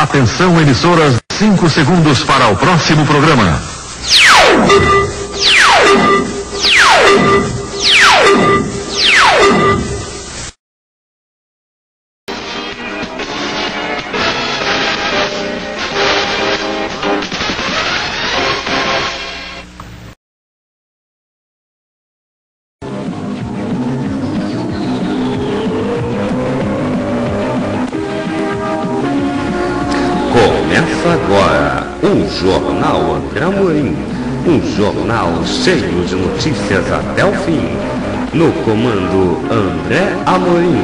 Atenção, emissoras, 5 segundos para o próximo programa. Começa agora o Jornal André Amorim, um jornal cheio de notícias até o fim. No comando André Amorim.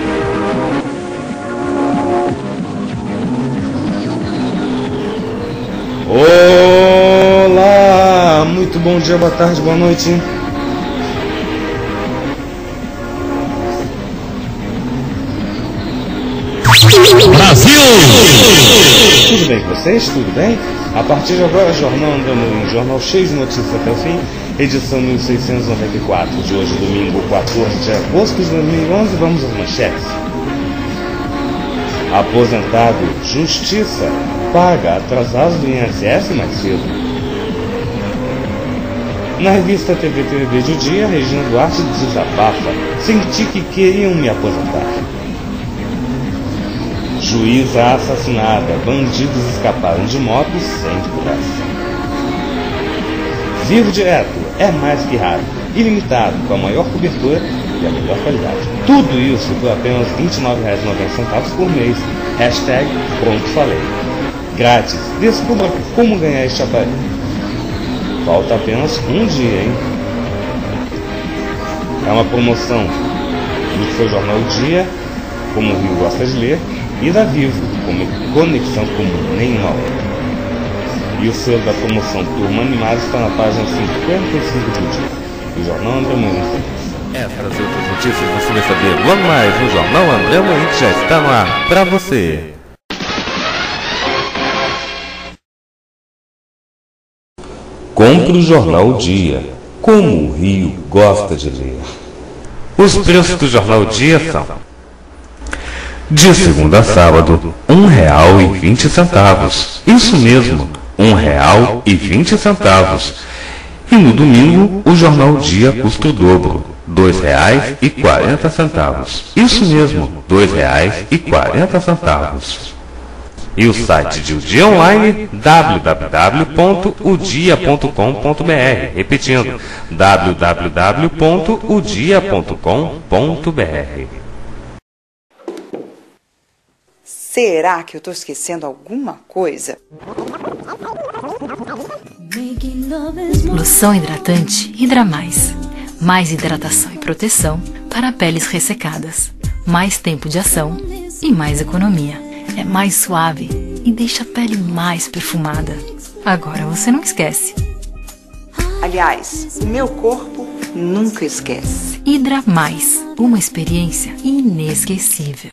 Olá, muito bom dia, boa tarde, boa noite. Brasil! Tudo bem com vocês? Tudo bem? A partir de agora, Jornal André Amorim, jornal cheio de notícias até o fim, edição 1694, de hoje, domingo 14 de agosto de 2011, vamos às manchetes. Aposentado, Justiça paga atrasados do INSS mais cedo. Na revista TVT do Dia, Regina Duarte desabafa: senti que queriam me aposentar. Juíza assassinada, bandidos escaparam de moto sem curação. Vivo Direto é mais que raro, ilimitado, com a maior cobertura e a melhor qualidade. Tudo isso por apenas R$ 29,90 por mês. Hashtag Pronto Falei. Grátis. Descubra como ganhar este aparelho. Falta apenas um dia, hein? É uma promoção do seu Jornal Dia, como o Rio gosta de ler, e da Vivo, como conexão como nenhuma outra. E o selo da promoção Turma Animada está na página 55 do dia. O Jornal André Amorim. Essas e outras notícias você vai saber logo mais no Jornal André Amorim, que já está no ar para você. Compre o Jornal Dia, como o Rio gosta de ler. Os preços do Jornal Dia são: de segunda a sábado, R$ 1,20. Isso mesmo, R$ 1,20. E no domingo, o Jornal Dia custa o dobro, R$ 2,40. Isso mesmo, R$ 2,40. E o site de O Dia Online, www.odia.com.br. Repetindo, www.odia.com.br. Será que eu estou esquecendo alguma coisa? Loção hidratante Hidra Mais. Mais hidratação e proteção para peles ressecadas. Mais tempo de ação e mais economia. É mais suave e deixa a pele mais perfumada. Agora você não esquece. Aliás, o meu corpo nunca esquece. Hidra Mais. Uma experiência inesquecível.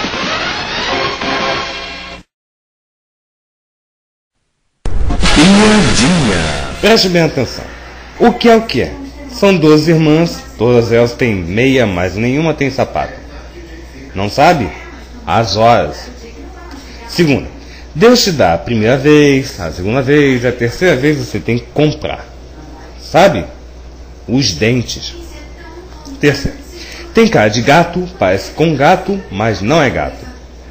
Piadinha. Preste bem atenção. O que é o que é? São 12 irmãs, todas elas têm meia, mas nenhuma tem sapato. Não sabe? As horas. Segunda, Deus te dá a primeira vez, a segunda vez, a terceira vez você tem que comprar. Sabe? Os dentes. Terceira, tem cara de gato, parece com gato, mas não é gato.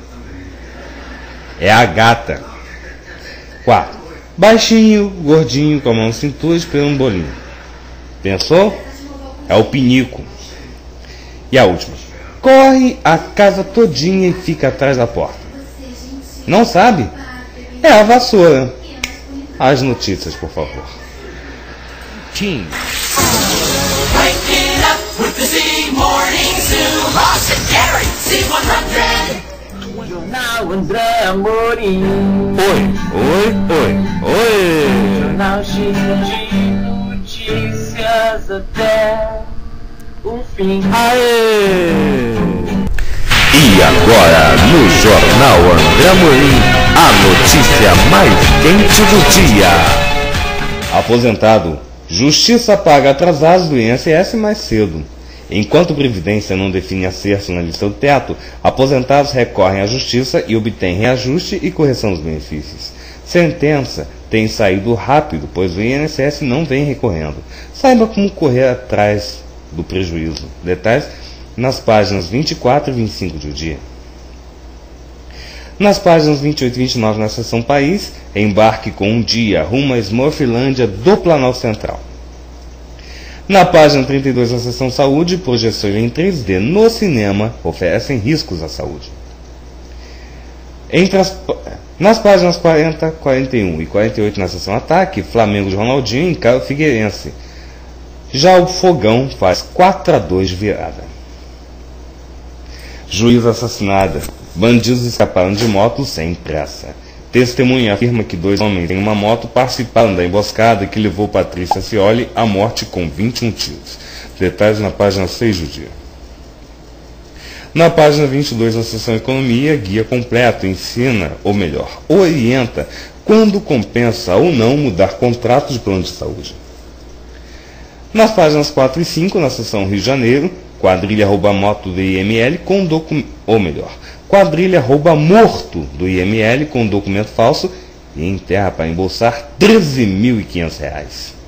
É a gata. 4. Baixinho, gordinho, com a mão na cintura, esperando um bolinho. Pensou? É o pinico. E a última. Corre a casa todinha e fica atrás da porta. Não sabe? É a vassoura. As notícias, por favor. Tim. Jornal André Amorim. Oi. Jornal cheio de notícias até o fim. Aê! E agora, no Jornal André Amorim, a notícia mais quente do dia. Aposentado. Justiça paga atrasados do INSS mais cedo. Enquanto Previdência não define acerto na lista do teto, aposentados recorrem à Justiça e obtêm reajuste e correção dos benefícios. Sentença tem saído rápido, pois o INSS não vem recorrendo. Saiba como correr atrás do prejuízo. Detalhes nas páginas 24 e 25 do dia. Nas páginas 28 e 29, na seção País, embarque com um dia rumo à Smurflândia do Planalto Central. Na página 32, na seção Saúde, projeções em 3D no cinema oferecem riscos à saúde. Nas páginas 40, 41 e 48, na seção Ataque, Flamengo de Ronaldinho encara o Figueirense. Já o Fogão faz 4-2 de virada. Juíza assassinada. Bandidos escaparam de moto sem pressa. Testemunha afirma que 2 homens em uma moto participaram da emboscada que levou Patrícia Scioli à morte com 21 tiros. Detalhes na página 6 do dia. Na página 22, na seção Economia, guia completo ensina, ou melhor, orienta quando compensa ou não mudar contrato de plano de saúde. Nas páginas 4 e 5, na seção Rio de Janeiro, quadrilha rouba moto do IML com quadrilha rouba morto do IML com documento falso e enterra para embolsar R$ 13.500.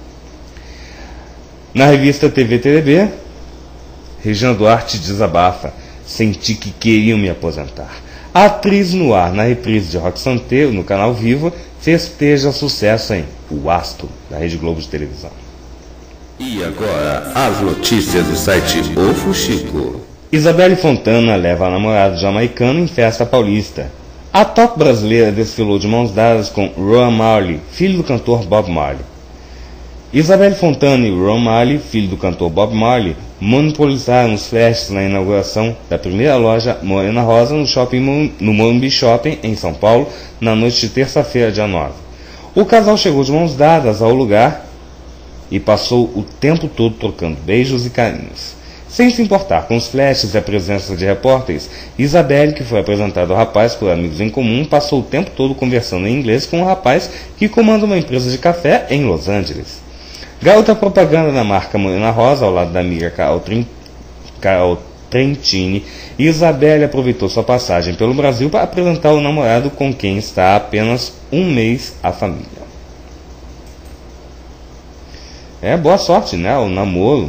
Na revista TV-TDB, Regina Duarte desabafa. Senti que queriam me aposentar. A atriz no ar, na reprise de Roque Santeiro, no canal Viva, festeja sucesso em O Astro, da Rede Globo de televisão. E agora, as notícias do site O Fuxico. Isabelle Fontana leva a namorada jamaicano em festa paulista. A top brasileira desfilou de mãos dadas com Ron Marley, filho do cantor Bob Marley. Isabelle Fontana e Ron Marley, filho do cantor Bob Marley, monopolizaram os flashes na inauguração da primeira loja Morena Rosa no Morumbi Shopping, em São Paulo, na noite de terça-feira, dia 9. O casal chegou de mãos dadas ao lugar e passou o tempo todo trocando beijos e carinhos. Sem se importar com os flashes e a presença de repórteres, Isabelle, que foi apresentada ao rapaz por amigos em comum, passou o tempo todo conversando em inglês com um rapaz que comanda uma empresa de café em Los Angeles. Garota propaganda da marca Morena Rosa, ao lado da amiga Carol Trentini, Isabelle aproveitou sua passagem pelo Brasil para apresentar o namorado com quem está há apenas um mês a família. Boa sorte, né? O namoro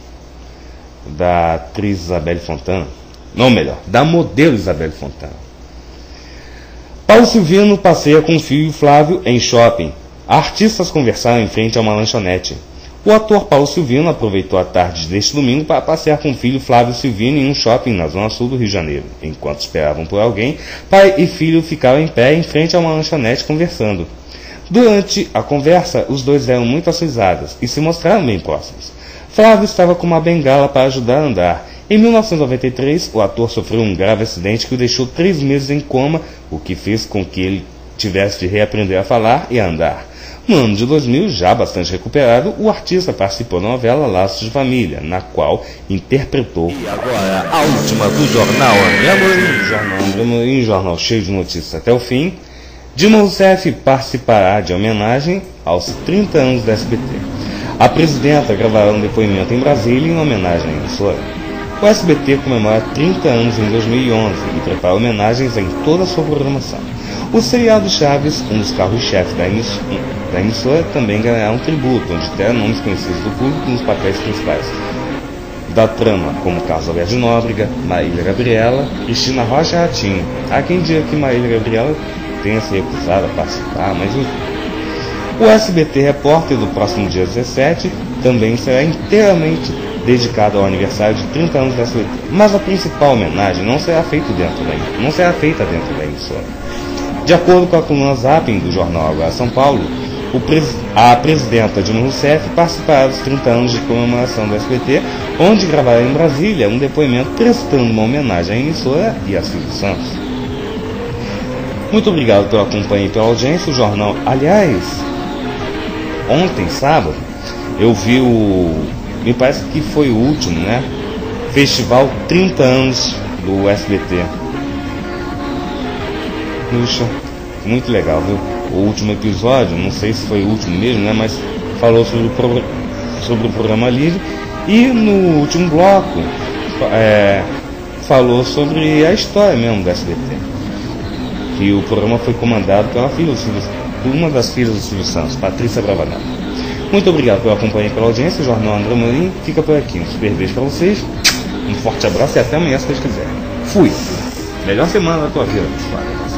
da atriz Isabelle Fontana. Não, melhor, da modelo Isabelle Fontana. Paulo Silvino passeia com o filho Flávio em shopping. Artistas conversaram em frente a uma lanchonete. O ator Paulo Silvino aproveitou a tarde deste domingo para passear com o filho Flávio Silvino em um shopping na zona sul do Rio de Janeiro. Enquanto esperavam por alguém, pai e filho ficaram em pé em frente a uma lanchonete conversando. Durante a conversa, os dois deram muitas risadas e se mostraram bem próximos. Flávio estava com uma bengala para ajudar a andar. Em 1993, o ator sofreu um grave acidente que o deixou 3 meses em coma, o que fez com que ele tivesse de reaprender a falar e a andar. No ano de 2000, já bastante recuperado, o artista participou da novela Laços de Família, na qual interpretou... E agora, a última do Jornal André Amorim. Jornal cheio de notícias até o fim. Dilma Rousseff participará de homenagem aos 30 anos da SBT. A presidenta gravará um depoimento em Brasília em homenagem à emissora. O SBT comemora 30 anos em 2011 e prepara homenagens em toda a sua programação. O seriado Chaves, um dos carros-chefes da emissora, também ganhará um tributo, onde terá nomes conhecidos do público nos papéis principais da trama, como Carlos Alberto de Nóbrega, Marília Gabriela, Cristina Rocha e Ratinho. Há quem diga que Marília Gabriela tenha se recusado a participar, mas o SBT Repórter do próximo dia 17 também será inteiramente dedicado ao aniversário de 30 anos da SBT. Mas a principal homenagem não será feita dentro da emissora. De acordo com a coluna Zapping do jornal Agora São Paulo, a presidenta Dilma Rousseff participará dos 30 anos de comemoração do SBT, onde gravará em Brasília um depoimento prestando uma homenagem à emissora e a Silvio Santos. Muito obrigado pela companhia e pela audiência. O jornal, aliás, ontem, sábado, eu vi me parece que foi o último, né? Festival 30 anos do SBT. Puxa, muito legal, viu? O último episódio, não sei se foi o último mesmo, né? Mas falou sobre o programa livre E no último bloco falou sobre a história mesmo do SBT, que o programa foi comandado pela filha do Silvio, uma das filhas do Silvio Santos, Patrícia Bravanel. Muito obrigado pela companhia e pela audiência. O Jornal André Amorim fica por aqui. Um super beijo para vocês, um forte abraço e até amanhã se Deus quiser. Fui! Melhor semana da tua vida, pessoal.